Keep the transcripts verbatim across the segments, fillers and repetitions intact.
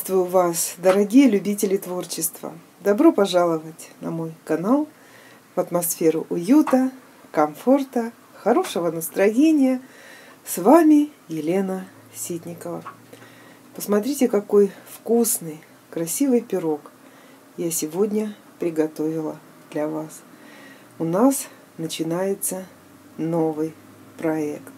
Приветствую вас, дорогие любители творчества! Добро пожаловать на мой канал, в атмосферу уюта, комфорта, хорошего настроения. С вами Елена Ситникова. Посмотрите, какой вкусный, красивый пирог я сегодня приготовила для вас. У нас начинается новый проект.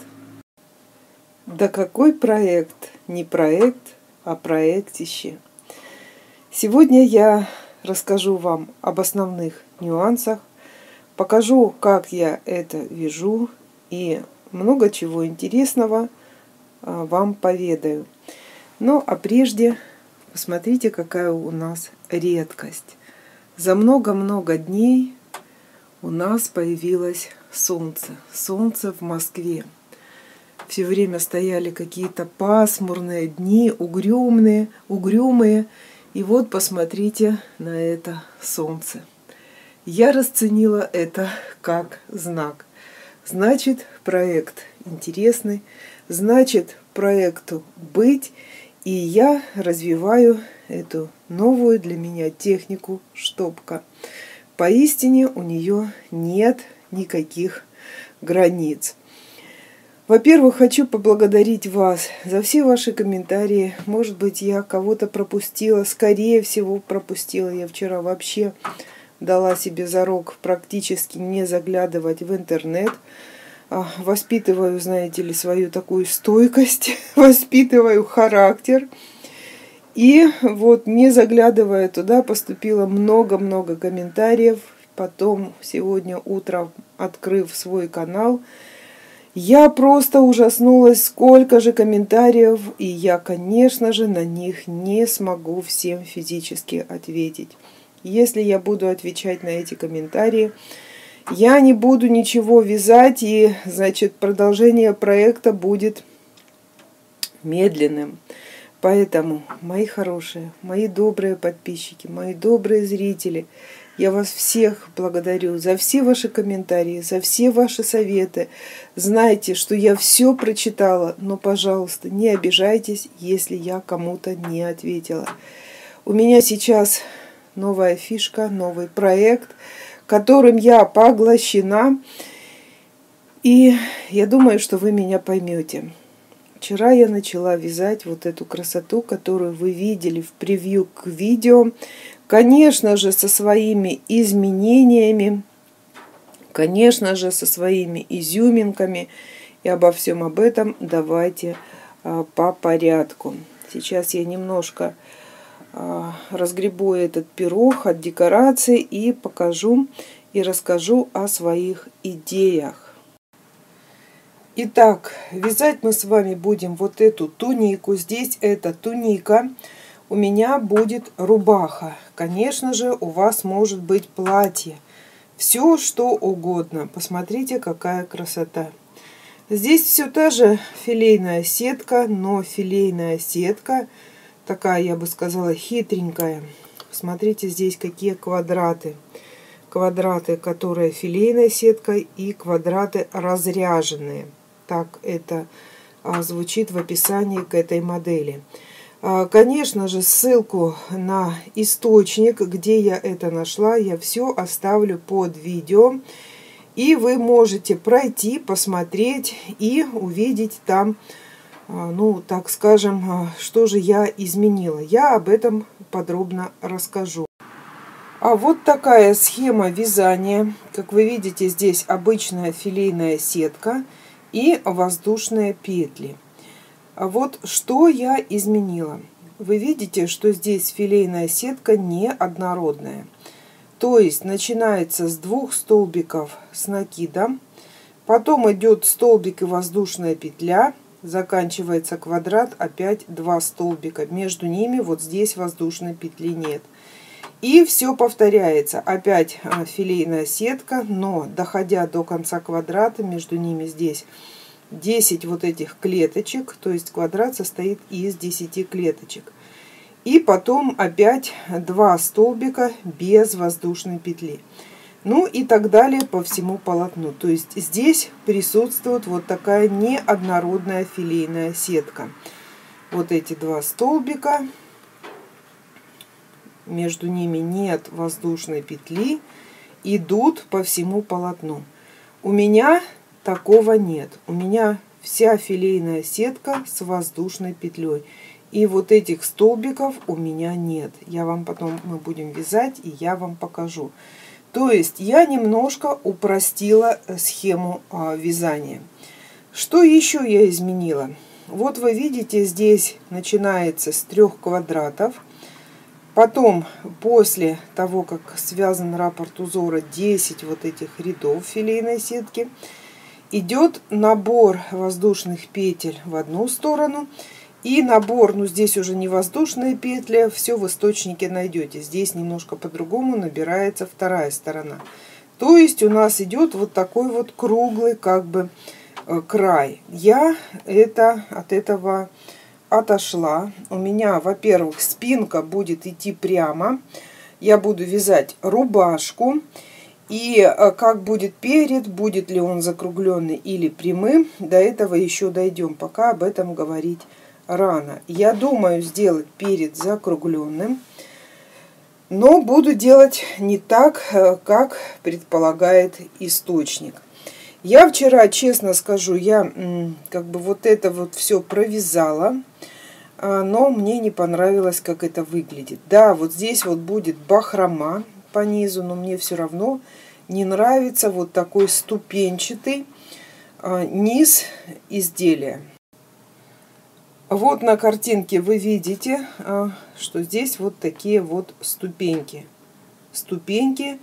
Да какой проект? Не проект, а проектище. Сегодня я расскажу вам об основных нюансах, покажу, как я это вяжу, и много чего интересного вам поведаю. Ну, а прежде посмотрите, какая у нас редкость. За много-много дней у нас появилось солнце. Солнце в Москве. Все время стояли какие-то пасмурные дни, угрюмные, угрюмые. И вот посмотрите на это солнце. Я расценила это как знак. Значит, проект интересный, значит, проекту быть. И я развиваю эту новую для меня технику штопка. Поистине у нее нет никаких границ. Во-первых, хочу поблагодарить вас за все ваши комментарии. Может быть, я кого-то пропустила, скорее всего, пропустила. Я вчера вообще дала себе зарок практически не заглядывать в интернет. Воспитываю, знаете ли, свою такую стойкость, воспитываю характер. И вот, не заглядывая туда, поступило много-много комментариев. Потом, сегодня утром, открыв свой канал, я просто ужаснулась, сколько же комментариев, и я, конечно же, на них не смогу всем физически ответить. Если я буду отвечать на эти комментарии, я не буду ничего вязать, и, значит, продолжение проекта будет медленным. Поэтому, мои хорошие, мои добрые подписчики, мои добрые зрители, я вас всех благодарю за все ваши комментарии, за все ваши советы. Знайте, что я все прочитала, но, пожалуйста, не обижайтесь, если я кому-то не ответила. У меня сейчас новая фишка, новый проект, которым я поглощена, и я думаю, что вы меня поймете. Вчера я начала вязать вот эту красоту, которую вы видели в превью к видео. Конечно же, со своими изменениями, конечно же, со своими изюминками. И обо всем об этом давайте а, по порядку. Сейчас я немножко а, разгребу этот пирог от декорации и покажу и расскажу о своих идеях. Итак, вязать мы с вами будем вот эту тунику. Здесь это туника. У меня будет рубаха. Конечно же, у вас может быть платье. Все, что угодно. Посмотрите, какая красота. Здесь все та же филейная сетка, но филейная сетка такая, я бы сказала, хитренькая. Смотрите, здесь какие квадраты. Квадраты, которые филейной сеткой, и квадраты разряженные. Так это а, звучит в описании к этой модели. А, конечно же, ссылку на источник, где я это нашла, я все оставлю под видео. И вы можете пройти, посмотреть и увидеть там, а, ну, так скажем, а, что же я изменила. Я об этом подробно расскажу. А вот такая схема вязания. Как вы видите, здесь обычная филейная сетка и воздушные петли. А вот что я изменила. Вы видите, что здесь филейная сетка неоднородная. То есть начинается с двух столбиков с накидом, потом идет столбик и воздушная петля, заканчивается квадрат, опять два столбика. Между ними вот здесь воздушной петли нет. И все повторяется. Опять филейная сетка, но доходя до конца квадрата, между ними здесь десять вот этих клеточек, то есть квадрат состоит из десяти клеточек. И потом опять два столбика без воздушной петли. Ну и так далее по всему полотну. То есть здесь присутствует вот такая неоднородная филейная сетка. Вот эти два столбика между ними нет воздушной петли, идут по всему полотну. У меня такого нет. У меня вся филейная сетка с воздушной петлей. И вот этих столбиков у меня нет. Я вам потом, мы будем вязать, и я вам покажу. То есть я немножко упростила схему а, вязания. Что еще я изменила? Вот вы видите, здесь начинается с трех квадратов. Потом, после того, как связан раппорт узора, десять вот этих рядов филейной сетки, идет набор воздушных петель в одну сторону. И набор, ну здесь уже не воздушные петли, все в источнике найдете. Здесь немножко по-другому набирается вторая сторона. То есть у нас идет вот такой вот круглый как бы край. Я это, от этого отошла. У меня, во-первых, спинка будет идти прямо. Я буду вязать рубашку. И как будет перед, будет ли он закругленный или прямым, до этого еще дойдем. Пока об этом говорить рано. Я думаю сделать перед закругленным, но буду делать не так, как предполагает источник. Я вчера, честно скажу, я как бы вот это вот все провязала, но мне не понравилось, как это выглядит. Да, вот здесь вот будет бахрома по низу, но мне все равно не нравится вот такой ступенчатый низ изделия. Вот на картинке вы видите, что здесь вот такие вот ступеньки. Ступеньки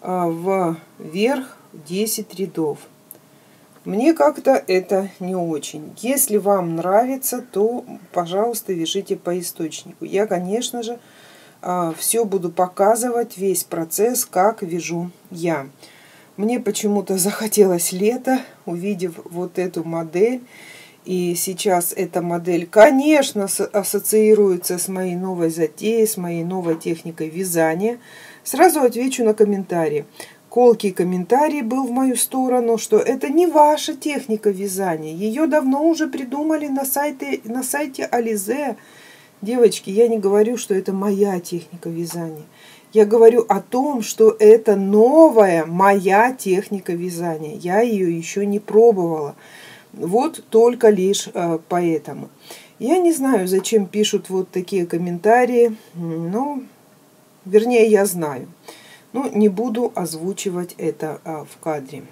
вверх десять рядов. Мне как-то это не очень. Если вам нравится, то, пожалуйста, вяжите по источнику. Я, конечно же, все буду показывать, весь процесс, как вяжу я. Мне почему-то захотелось лето, увидев вот эту модель. И сейчас эта модель, конечно, ассоциируется с моей новой затеей, с моей новой техникой вязания. Сразу отвечу на комментарии. Колкий комментарий был в мою сторону, что это не ваша техника вязания. Ее давно уже придумали на сайте, на сайте Ализе. Девочки, я не говорю, что это моя техника вязания. Я говорю о том, что это новая моя техника вязания. Я ее еще не пробовала. Вот только лишь э, поэтому. Я не знаю, зачем пишут вот такие комментарии. Ну, вернее, я знаю. Но не буду озвучивать это э, в кадре.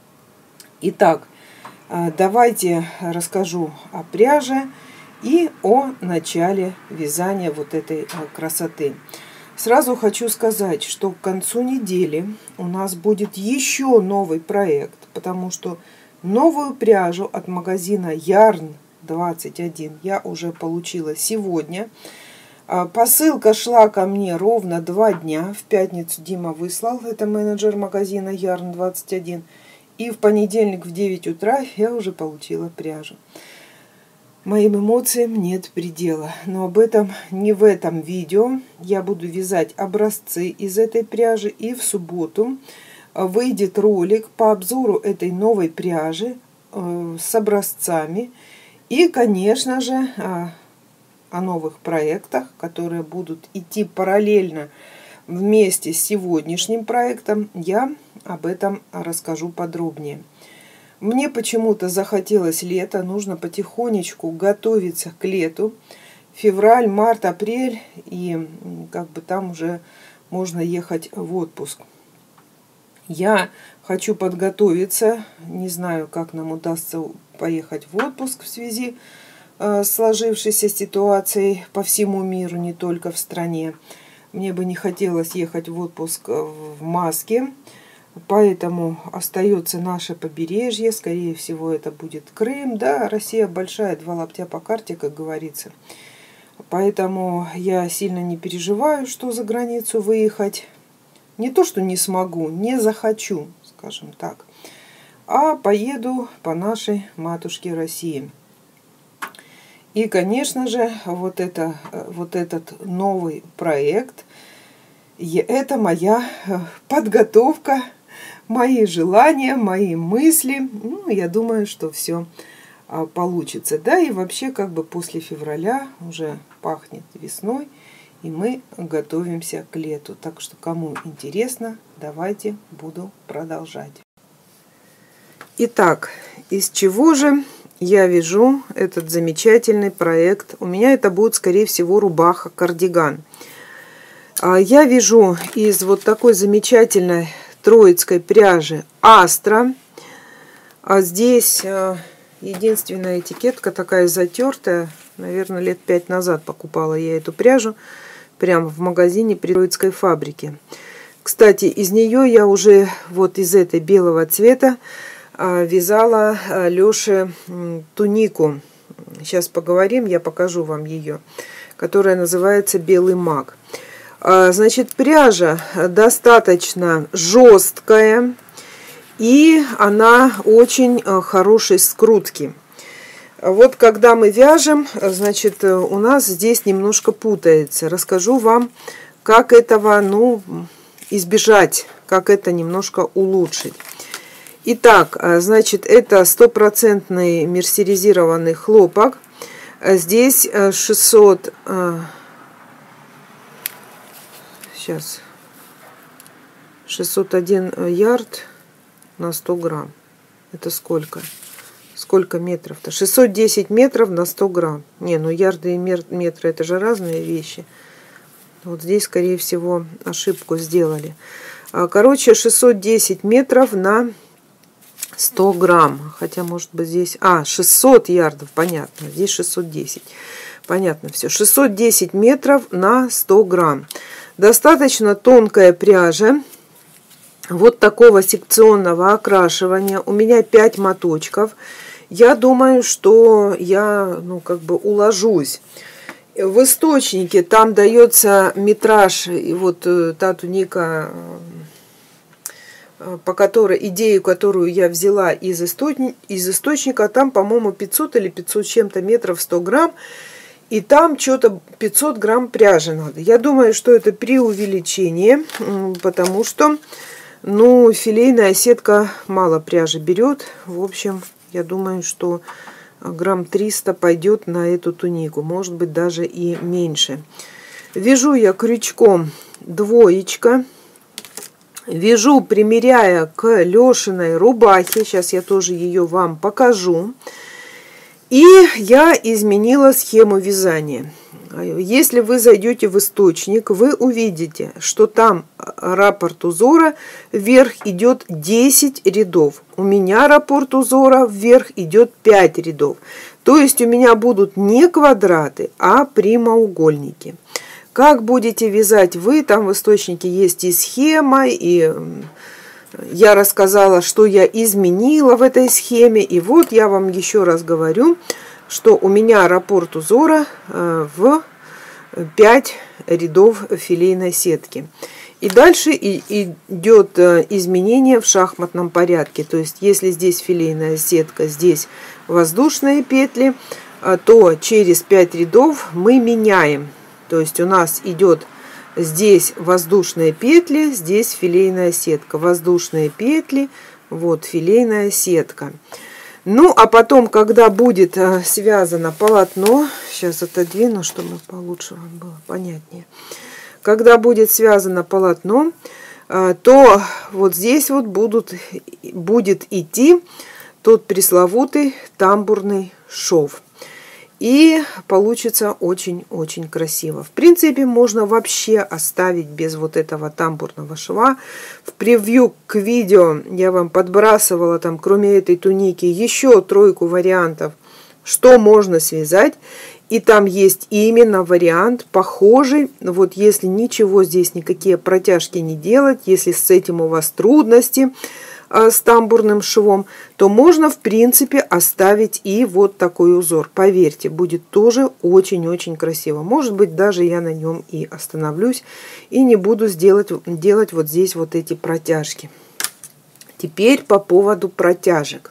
Итак, э, давайте расскажу о пряже и о начале вязания вот этой э, красоты. Сразу хочу сказать, что к концу недели у нас будет еще новый проект, потому что новую пряжу от магазина Yarn двадцать один я уже получила сегодня. Посылка шла ко мне ровно два дня. В пятницу Дима выслал, это менеджер магазина Yarn двадцать один. И в понедельник в девять утра я уже получила пряжу. Моим эмоциям нет предела. Но об этом не в этом видео. Я буду вязать образцы из этой пряжи. И в субботу выйдет ролик по обзору этой новой пряжи э, с образцами. И, конечно же, э, о новых проектах, которые будут идти параллельно вместе с сегодняшним проектом. Я об этом расскажу подробнее. Мне почему-то захотелось лето. Нужно потихонечку готовиться к лету. Февраль, март, апрель. И как бы там уже можно ехать в отпуск. Я хочу подготовиться, не знаю, как нам удастся поехать в отпуск в связи с сложившейся ситуацией по всему миру, не только в стране. Мне бы не хотелось ехать в отпуск в маске, поэтому остается наше побережье, скорее всего это будет Крым. Да, Россия большая, два локтя по карте, как говорится. Поэтому я сильно не переживаю, что за границу выехать. Не то, что не смогу, не захочу, скажем так, а поеду по нашей матушке России. И, конечно же, вот, это, вот этот новый проект, это моя подготовка, мои желания, мои мысли. Ну, я думаю, что все получится. Да, и вообще, как бы после февраля уже пахнет весной. и мы готовимся к лету. Так что, кому интересно, давайте буду продолжать. Итак, из чего же я вяжу этот замечательный проект? У меня это будет, скорее всего, рубаха-кардиган. Я вяжу из вот такой замечательной троицкой пряжи Астра. А здесь единственная этикетка такая затертая. Наверное, лет пять назад покупала я эту пряжу прямо в магазине при Троицкой фабрике. Кстати, из нее я уже вот из этой белого цвета вязала Лёше тунику. Сейчас поговорим, я покажу вам ее, которая называется «Белый маг». Значит, пряжа достаточно жесткая, и она очень хорошей скрутки. Вот когда мы вяжем, значит, у нас здесь немножко путается. Расскажу вам, как этого, ну, избежать, как это немножко улучшить. Итак, значит, это стопроцентный мерсеризированный хлопок. Здесь шестьсот... Сейчас. шестьсот один ярд на сто грамм. Это сколько? Сколько метров-то? шестьсот десять метров на сто грамм. Не, ну ярды и метры это же разные вещи. Вот здесь, скорее всего, ошибку сделали. Короче, шестьсот десять метров на сто грамм. Хотя, может быть, здесь... А, шестьсот ярдов, понятно. Здесь шестьсот десять. Понятно все. шестьсот десять метров на сто грамм. Достаточно тонкая пряжа. Вот такого секционного окрашивания. У меня пять моточков. Я думаю, что я, ну, как бы уложусь. В источнике там дается метраж, и вот та туника, по которой, идею, которую я взяла из, источника, из источника, там, по-моему, пятьсот или пятьсот с чем-то метров, сто грамм. И там что-то пятьсот грамм пряжи надо. Я думаю, что это преувеличение, потому что, ну, филейная сетка мало пряжи берет. В общем, я думаю, что грамм триста пойдет на эту тунику. Может быть, даже и меньше. Вяжу я крючком двоечка. Вяжу, примеряя к Лешиной рубахе. Сейчас я тоже ее вам покажу. И я изменила схему вязания. Если вы зайдете в источник, вы увидите, что там раппорт узора вверх идет десять рядов. У меня раппорт узора вверх идет пять рядов. То есть у меня будут не квадраты, а прямоугольники. Как будете вязать вы, там в источнике есть и схема, и... Я рассказала, что я изменила в этой схеме. И вот я вам еще раз говорю, что у меня раппорт узора в пять рядов филейной сетки. И дальше идет изменение в шахматном порядке. То есть, если здесь филейная сетка, здесь воздушные петли, то через пять рядов мы меняем. То есть, у нас идет... Здесь воздушные петли, здесь филейная сетка. Воздушные петли, вот филейная сетка. Ну, а потом, когда будет связано полотно, сейчас отодвину, чтобы получше вам было понятнее. Когда будет связано полотно, то вот здесь вот будут, будет идти тот пресловутый тамбурный шов. И получится очень-очень красиво. В принципе, можно вообще оставить без вот этого тамбурного шва. В превью к видео я вам подбрасывала, там, кроме этой туники, еще тройку вариантов, что можно связать. И там есть именно вариант похожий. Вот если ничего здесь, никакие протяжки не делать, если с этим у вас трудности, с тамбурным швом, то можно, в принципе, оставить и вот такой узор. Поверьте, будет тоже очень-очень красиво. Может быть, даже я на нем и остановлюсь и не буду сделать, делать вот здесь вот эти протяжки. Теперь по поводу протяжек.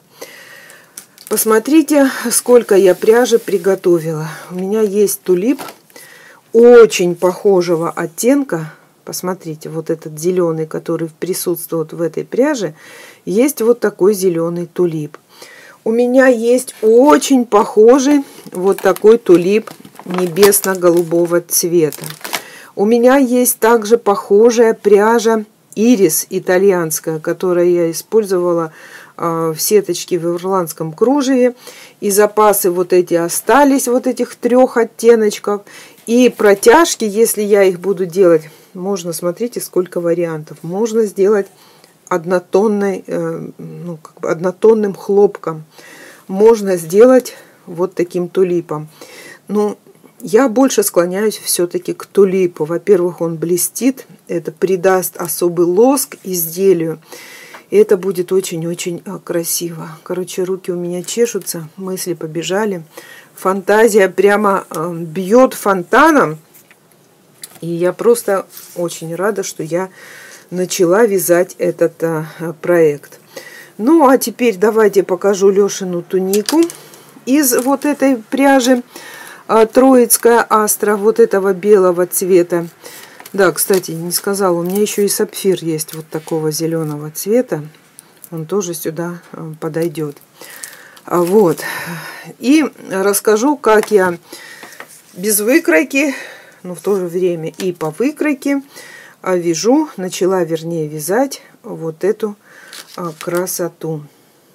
Посмотрите, сколько я пряжи приготовила. У меня есть тулип очень похожего оттенка. Посмотрите, вот этот зеленый, который присутствует в этой пряже, есть вот такой зеленый тулип. У меня есть очень похожий вот такой тулип небесно-голубого цвета. У меня есть также похожая пряжа Ирис итальянская, которую я использовала в сеточке в ирландском кружеве. И запасы вот эти остались, вот этих трех оттеночков. И протяжки, если я их буду делать, можно, смотрите, сколько вариантов. Можно сделать однотонной, ну, как бы однотонным хлопком. Можно сделать вот таким тулипом. Ну, я больше склоняюсь все-таки к тулипу. Во-первых, он блестит, это придаст особый лоск изделию. И это будет очень-очень красиво. Короче, руки у меня чешутся, мысли побежали. Фантазия прямо бьет фонтаном. И я просто очень рада, что я начала вязать этот проект. Ну, а теперь давайте покажу Лешину тунику из вот этой пряжи Троицкая Астра, вот этого белого цвета. Да, кстати, не сказала, у меня еще и сапфир есть вот такого зеленого цвета. Он тоже сюда подойдет. Вот. И расскажу, как я без выкройки, но в то же время и по выкройке вяжу, начала, вернее, вязать вот эту красоту.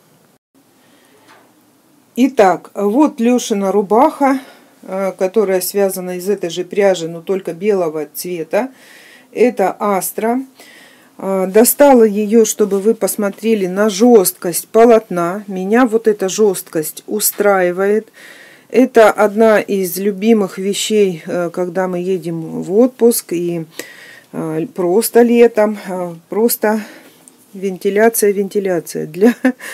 Итак, вот Лешина рубаха, которая связана из этой же пряжи, но только белого цвета. Это Астра. Достала ее, чтобы вы посмотрели на жесткость полотна. Меня вот эта жесткость устраивает. Это одна из любимых вещей, когда мы едем в отпуск и просто летом. Просто вентиляция, вентиляция. Для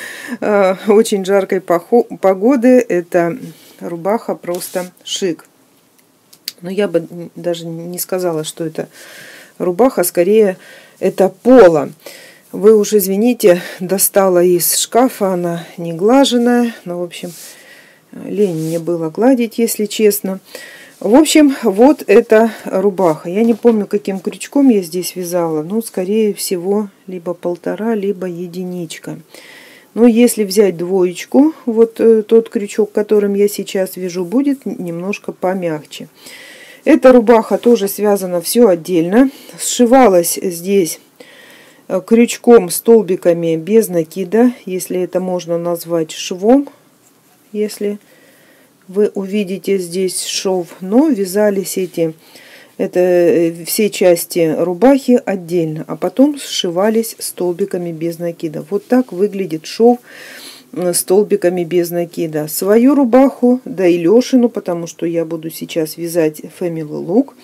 очень жаркой погоды это рубаха просто шик. Но я бы даже не сказала, что это рубаха, скорее это поло. Вы уж извините, достала из шкафа, она не глаженная. Ну, в общем, лень мне было гладить, если честно. В общем, вот эта рубаха. Я не помню, каким крючком я здесь вязала. Ну, скорее всего, либо полтора, либо единичка. Но если взять двоечку, вот э, тот крючок, которым я сейчас вяжу, будет немножко помягче. Эта рубаха тоже связана все отдельно. Сшивалась здесь крючком, столбиками без накида, если это можно назвать швом, если вы увидите здесь шов. Но вязались эти это все части рубахи отдельно, а потом сшивались столбиками без накида. Вот так выглядит шов столбиками без накида. Свою рубаху, да и Лешину, потому что я буду сейчас вязать Family Look,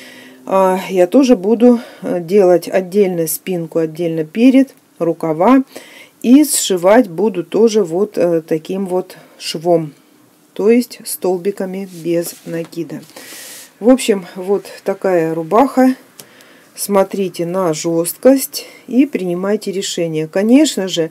я тоже буду делать отдельно спинку, отдельно перед, рукава, и сшивать буду тоже вот таким вот швом, то есть столбиками без накида. В общем, вот такая рубаха. Смотрите на жесткость и принимайте решение. Конечно же,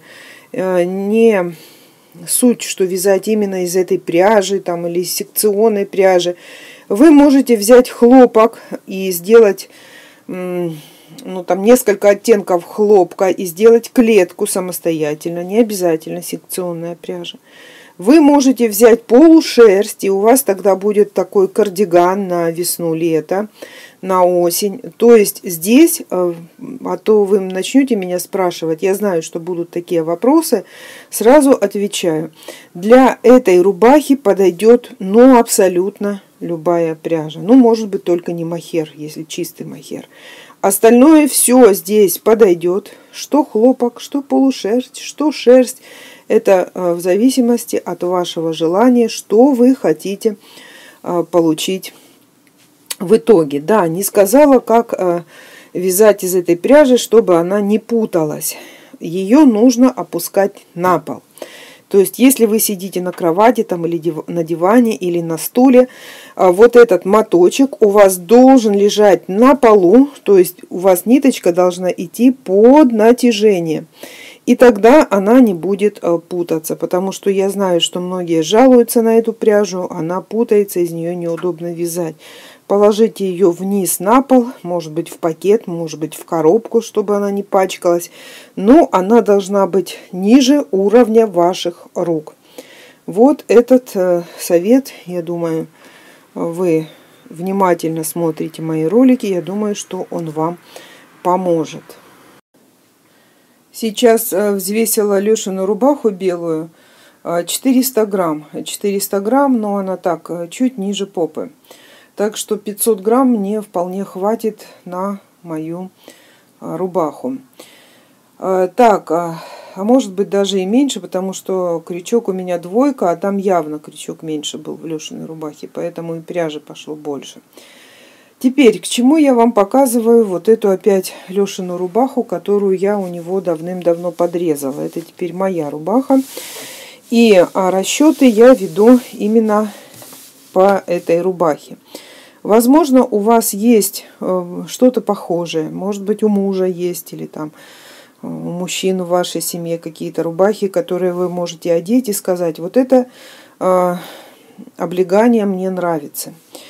не суть, что вязать именно из этой пряжи там, или из секционной пряжи. Вы можете взять хлопок и сделать ну, там, несколько оттенков хлопка и сделать клетку самостоятельно. Не обязательно секционная пряжа. Вы можете взять полушерсть, и у вас тогда будет такой кардиган на весну-лето, на осень. То есть здесь, а то вы начнете меня спрашивать, я знаю, что будут такие вопросы, сразу отвечаю. Для этой рубахи подойдет, ну, абсолютно любая пряжа. Ну, может быть, только не мохер, если чистый мохер. Остальное все здесь подойдет. Что хлопок, что полушерсть, что шерсть. Это в зависимости от вашего желания, что вы хотите получить в итоге. Да, не сказала, как вязать из этой пряжи, чтобы она не путалась. Ее нужно опускать на пол. То есть, если вы сидите на кровати там, или на диване, или на стуле, вот этот моточек у вас должен лежать на полу, то есть у вас ниточка должна идти под натяжение. И тогда она не будет путаться, потому что я знаю, что многие жалуются на эту пряжу, она путается, из нее неудобно вязать. Положите ее вниз на пол, может быть в пакет, может быть в коробку, чтобы она не пачкалась. Но она должна быть ниже уровня ваших рук. Вот этот совет, я думаю, вы внимательно смотрите мои ролики, я думаю, что он вам поможет. Сейчас взвесила Лешину рубаху белую, четыреста грамм. четыреста грамм, но она так, чуть ниже попы. Так что пятьсот грамм мне вполне хватит на мою рубаху. Так, а может быть даже и меньше, потому что крючок у меня двойка, а там явно крючок меньше был в Лешиной рубахе, поэтому и пряжи пошло больше. Теперь, к чему я вам показываю вот эту опять Лешину рубаху, которую я у него давным-давно подрезала. Это теперь моя рубаха. И расчеты я веду именно по этой рубахе. Возможно, у вас есть что-то похожее. Может быть, у мужа есть или там у мужчин в вашей семье какие-то рубахи, которые вы можете одеть и сказать: вот это э, облегание мне нравится.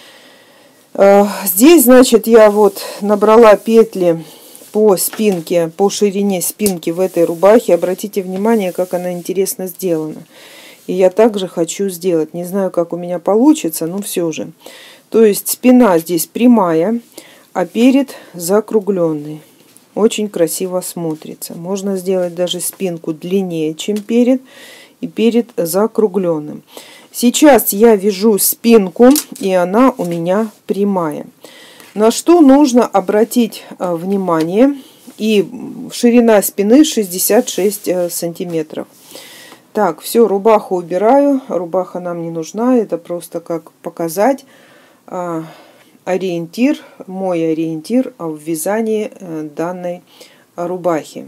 Э, здесь, значит, я вот набрала петли по спинке, по ширине спинки в этой рубахе. Обратите внимание, как она интересно сделана. И я также хочу сделать. Не знаю, как у меня получится, но все же. То есть спина здесь прямая, а перед закругленный. Очень красиво смотрится. Можно сделать даже спинку длиннее, чем перед, и перед закругленным. Сейчас я вяжу спинку, и она у меня прямая. На что нужно обратить внимание? И ширина спины шестьдесят шесть сантиметров. Так, все, рубаху убираю. Рубаха нам не нужна. Это просто как показать ориентир, мой ориентир в вязании данной рубахи.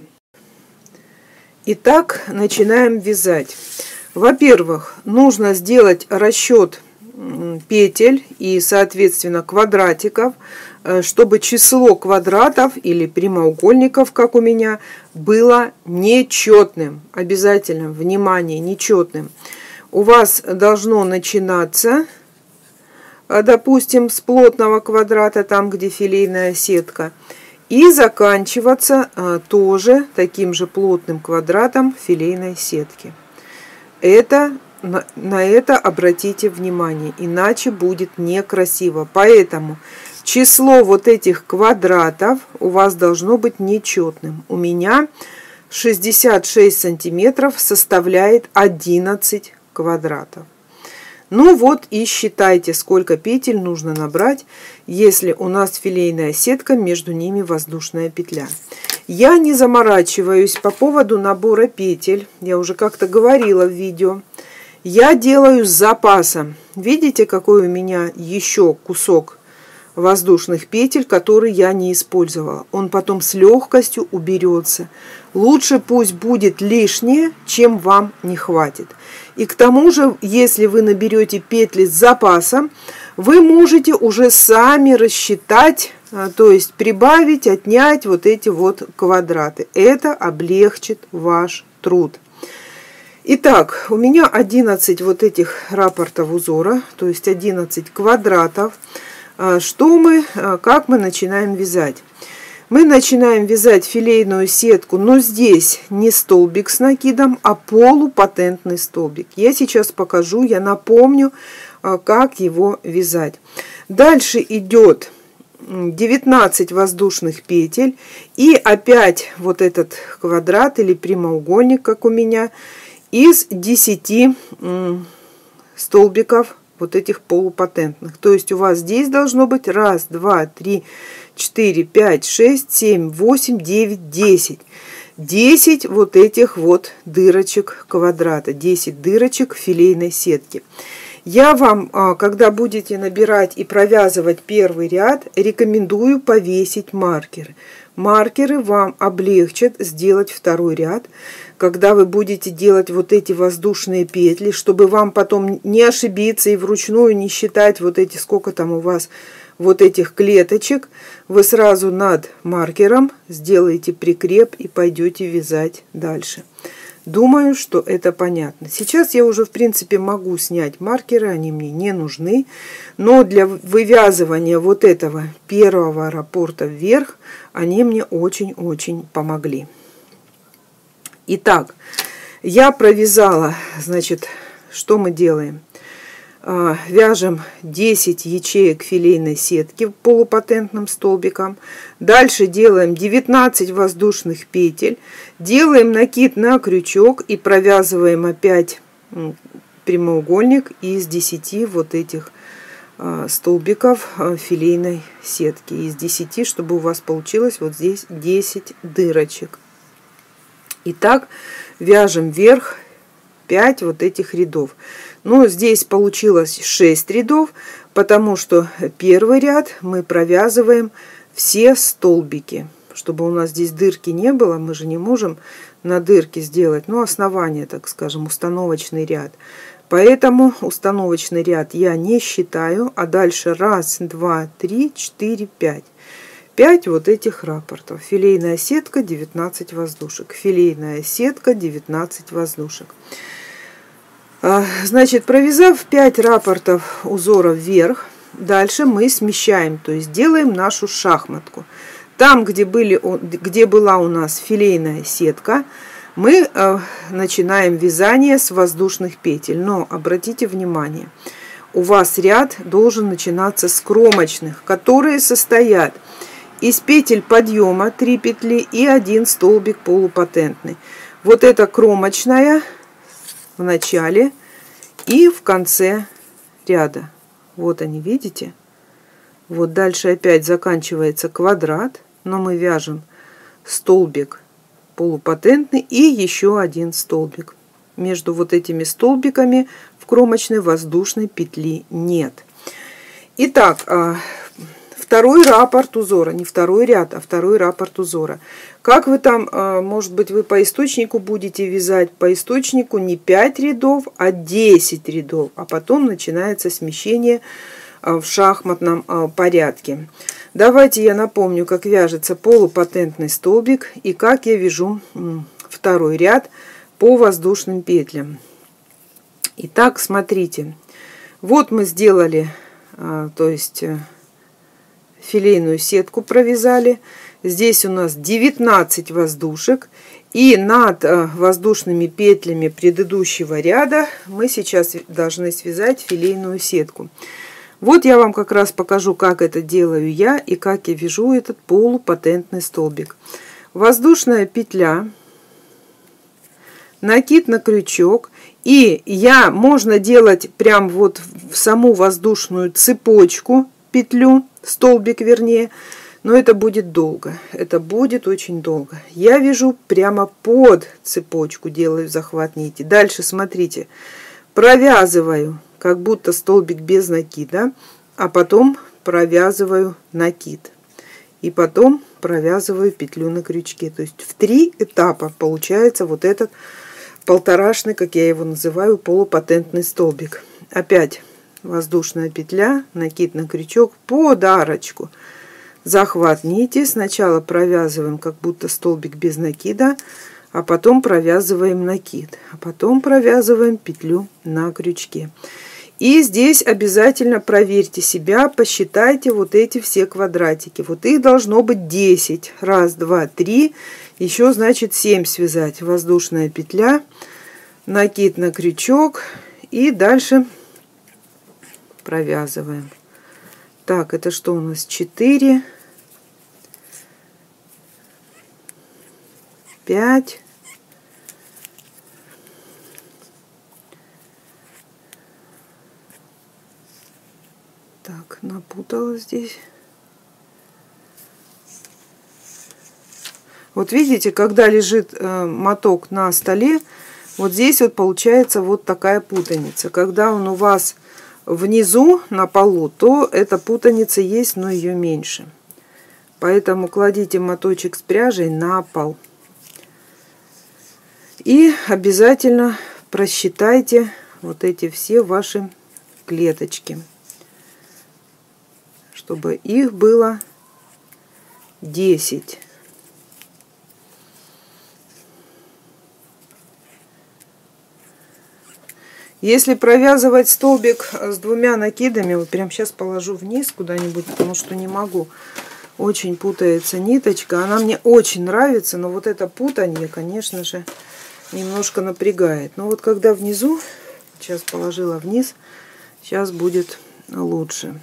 Итак, начинаем вязать. Во-первых, нужно сделать расчет петель и, соответственно, квадратиков, чтобы число квадратов или прямоугольников, как у меня, было нечетным. Обязательно, внимание, нечетным. У вас должно начинаться, допустим, с плотного квадрата, там, где филейная сетка, и заканчиваться тоже таким же плотным квадратом филейной сетки. Это, на, на это обратите внимание, иначе будет некрасиво. Поэтому число вот этих квадратов у вас должно быть нечетным. У меня шестьдесят шесть сантиметров составляет одиннадцать квадратов. Ну вот и считайте, сколько петель нужно набрать, если у нас филейная сетка, между ними воздушная петля. Я не заморачиваюсь по поводу набора петель. Я уже как-то говорила в видео. Я делаю с запасом. Видите, какой у меня еще кусок воздушных петель, который я не использовала. Он потом с легкостью уберется. Лучше пусть будет лишнее, чем вам не хватит. И к тому же, если вы наберете петли с запасом, вы можете уже сами рассчитать, то есть прибавить, отнять вот эти вот квадраты. Это облегчит ваш труд. Итак, у меня одиннадцать вот этих раппортов узора, то есть одиннадцать квадратов. Что мы, как мы начинаем вязать? Мы начинаем вязать филейную сетку, но здесь не столбик с накидом, а полупатентный столбик. Я сейчас покажу, я напомню, как его вязать. Дальше идет девятнадцать воздушных петель и опять вот этот квадрат или прямоугольник, как у меня, из десяти столбиков вот этих полупатентных. То есть у вас здесь должно быть раз, два, три, четыре, пять, шесть, семь, восемь, девять, десять. десять вот этих вот дырочек квадрата, десять дырочек филейной сетки. Я вам, когда будете набирать и провязывать первый ряд, рекомендую повесить маркеры. Маркеры вам облегчат сделать второй ряд, когда вы будете делать вот эти воздушные петли, чтобы вам потом не ошибиться и вручную не считать вот эти, сколько там у вас вот этих клеточек. Вы сразу над маркером сделаете прикреп и пойдете вязать дальше. Думаю, что это понятно. Сейчас я уже, в принципе, могу снять маркеры, они мне не нужны. Но для вывязывания вот этого первого раппорта вверх они мне очень-очень помогли. Итак, я провязала, значит, что мы делаем? Вяжем десять ячеек филейной сетки полупатентным столбиком. Дальше делаем девятнадцать воздушных петель. Делаем накид на крючок и провязываем опять прямоугольник из десяти вот этих столбиков филейной сетки. Из десяти, чтобы у вас получилось вот здесь десять дырочек. Итак, вяжем вверх пять вот этих рядов. Но здесь получилось шесть рядов, потому что первый ряд мы провязываем все столбики. Чтобы у нас здесь дырки не было, мы же не можем на дырке сделать, ну, основание, так скажем, установочный ряд. Поэтому установочный ряд я не считаю, а дальше раз, два, три, четыре, пять. пять вот этих раппортов. Филейная сетка, девятнадцать воздушек. Филейная сетка, девятнадцать воздушек. Значит, провязав пять раппортов узора вверх, дальше мы смещаем, то есть делаем нашу шахматку. Там, где, были, где была у нас филейная сетка, мы э, начинаем вязание с воздушных петель. Но обратите внимание, у вас ряд должен начинаться с кромочных, которые состоят из петель подъема три петли и один столбик полупатентный. Вот эта кромочная в начале и в конце ряда. Вот они, видите? Вот дальше опять заканчивается квадрат, но мы вяжем столбик полупатентный и еще один столбик. Между вот этими столбиками в кромочной воздушной петли нет. Итак, второй раппорт узора, не второй ряд, а второй раппорт узора. Как вы там, может быть, вы по источнику будете вязать? По источнику не пять рядов, а десять рядов. А потом начинается смещение в шахматном порядке. Давайте я напомню, как вяжется полупатентный столбик и как я вяжу второй ряд по воздушным петлям. Итак, смотрите. Вот мы сделали, то есть филейную сетку провязали. Здесь у нас девятнадцать воздушек. И над воздушными петлями предыдущего ряда мы сейчас должны связать филейную сетку. Вот я вам как раз покажу, как это делаю я и как я вяжу этот полупатентный столбик. Воздушная петля, накид на крючок. И я, можно делать прям вот в саму воздушную цепочку, петлю, столбик вернее, но это будет долго. Это будет очень долго. Я вяжу прямо под цепочку, делаю захват нити. Дальше смотрите, провязываю как будто столбик без накида, а потом провязываю накид. И потом провязываю петлю на крючке. То есть в три этапа получается вот этот полторашный, как я его называю, полупатентный столбик. Опять воздушная петля, накид на крючок, под арочку. Захват нити. Сначала провязываем как будто столбик без накида, а потом провязываем накид. А потом провязываем петлю на крючке. И здесь обязательно проверьте себя, посчитайте вот эти все квадратики. Вот их должно быть десять. Раз, два, три. Еще, значит, семь связать. Воздушная петля, накид на крючок. И дальше провязываем. Так, это что у нас? четыре, пять. Так, напутала здесь. Вот видите, когда лежит э, моток на столе, вот здесь вот получается вот такая путаница. Когда он у вас внизу на полу, то эта путаница есть, но ее меньше. Поэтому кладите моточек с пряжей на пол. И обязательно просчитайте вот эти все ваши клеточки, чтобы их было десять. Если провязывать столбик с двумя накидами, вот прям сейчас положу вниз куда-нибудь, потому что не могу. Очень путается ниточка. Она мне очень нравится, но вот это путанье, конечно же, немножко напрягает. Но вот когда внизу, сейчас положила вниз, Сейчас будет лучше.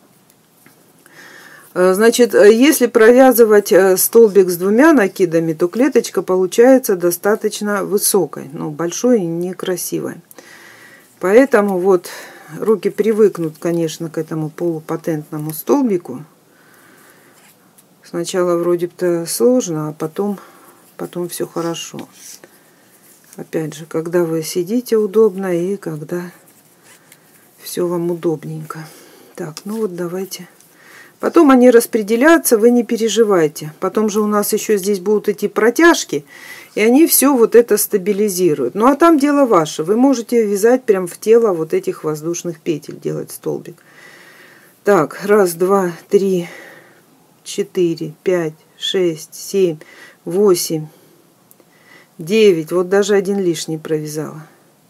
Значит, если провязывать столбик с двумя накидами, то клеточка получается достаточно высокой, но большой и некрасивой. Поэтому вот руки привыкнут, конечно, к этому полупатентному столбику. Сначала вроде бы сложно, а потом, потом все хорошо. Опять же, когда вы сидите удобно и когда все вам удобненько. Так, ну вот давайте. Потом они распределятся, вы не переживайте. Потом же у нас еще здесь будут эти протяжки, и они все вот это стабилизируют. Ну а там дело ваше. Вы можете вязать прям в тело вот этих воздушных петель, делать столбик. Так, раз, два, три, четыре, пять, шесть, семь, восемь, девять. Вот даже один лишний провязала.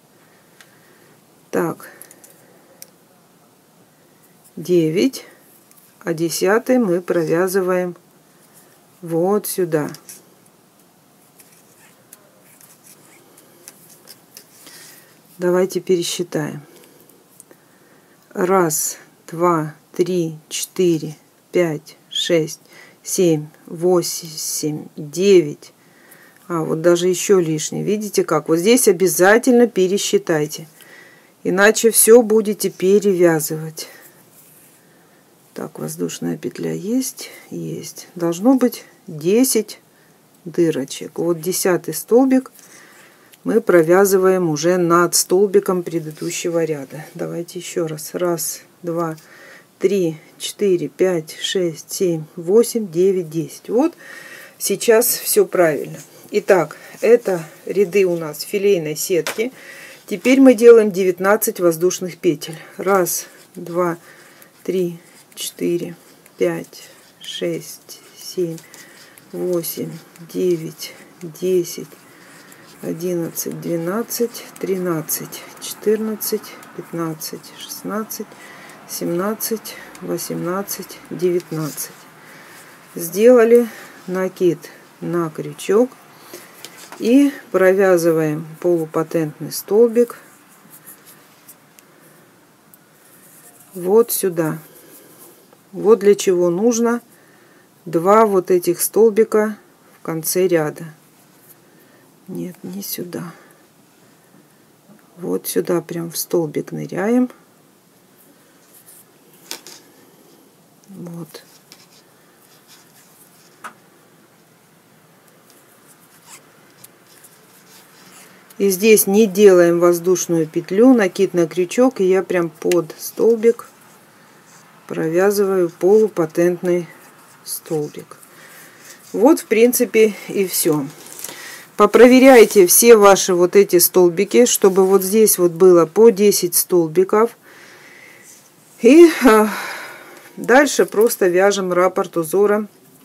Так, девять. А десятый мы провязываем вот сюда. Давайте пересчитаем. Раз, два, три, четыре, пять, шесть, семь, восемь, девять. А, вот даже еще лишний. Видите как? Вот здесь обязательно пересчитайте. Иначе все будете перевязывать. Так, воздушная петля есть? Есть. Должно быть десять дырочек. Вот десятый столбик мы провязываем уже над столбиком предыдущего ряда. Давайте еще раз. Раз, два, три, четыре, пять, шесть, семь, восемь, девять, десять. Вот сейчас все правильно. Итак, это ряды у нас филейной сетки. Теперь мы делаем девятнадцать воздушных петель. Раз, два, три, четыре, пять, шесть, семь, восемь, девять, десять, одиннадцать, двенадцать, тринадцать, четырнадцать, пятнадцать, шестнадцать, семнадцать, восемнадцать, девятнадцать. Сделали накид на крючок и провязываем полупатентный столбик вот сюда. Вот для чего нужно два вот этих столбика в конце ряда. Нет, не сюда. Вот сюда прям в столбик ныряем. Вот. И здесь не делаем воздушную петлю, накид на крючок, и я прям под столбик провязываю полупатентный столбик. Вот, в принципе, и все. Попроверяйте все ваши вот эти столбики, чтобы вот здесь вот было по десять столбиков. И а, дальше просто вяжем раппорт узора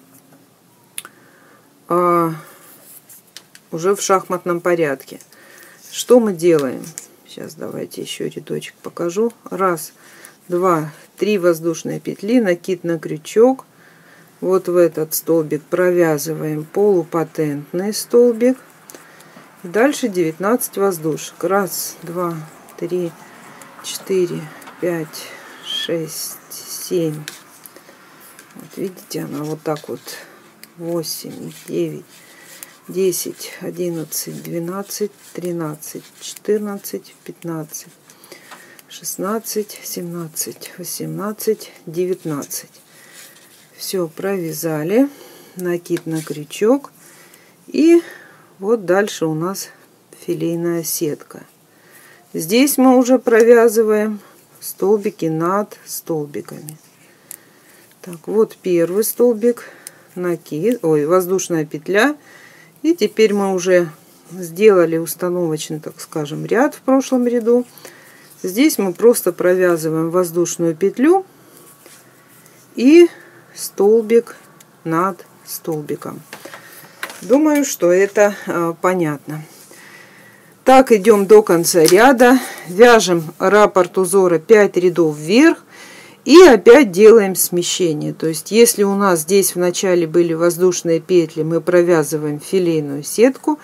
а, уже в шахматном порядке. Что мы делаем? Сейчас давайте еще рядочек покажу. Раз, два, три воздушные петли, накид на крючок. Вот в этот столбик провязываем полупатентный столбик. И дальше девятнадцать воздушек. Раз, два, три, четыре, пять, шесть, семь. Вот видите, она вот так вот. восемь, девять, десять, одиннадцать, двенадцать, тринадцать, четырнадцать, пятнадцать, шестнадцать, семнадцать, восемнадцать, девятнадцать. Все провязали, накид на крючок, и вот дальше у нас филейная сетка. Здесь мы уже провязываем столбики над столбиками. Так, вот первый столбик, накид, ой, воздушная петля, и теперь мы уже сделали установочный, так скажем, ряд в прошлом ряду. Здесь мы просто провязываем воздушную петлю и столбик над столбиком. Думаю, что это а, понятно. Так, идем до конца ряда, вяжем раппорт узора пять рядов вверх и опять делаем смещение. То есть, если у нас здесь в начале были воздушные петли, мы провязываем филейную сетку,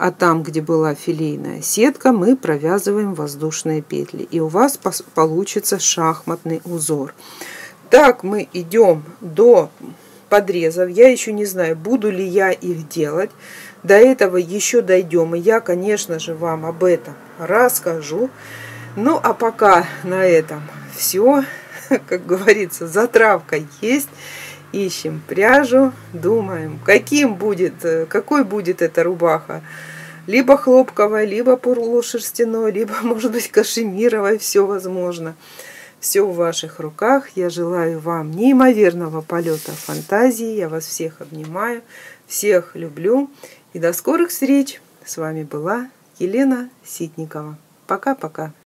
А там, где была филейная сетка, мы провязываем воздушные петли. И у вас получится шахматный узор. Так мы идем до подрезов. Я еще не знаю, буду ли я их делать. До этого еще дойдем. И я, конечно же, вам об этом расскажу. Ну, а пока на этом все. Как говорится, затравка есть. Ищем пряжу, думаем, каким будет, какой будет эта рубаха. Либо хлопковая, либо полушерстяной, либо, может быть, кашемировой. Все возможно. Все в ваших руках. Я желаю вам неимоверного полета фантазии. Я вас всех обнимаю, всех люблю. И до скорых встреч. С вами была Елена Ситникова. Пока-пока.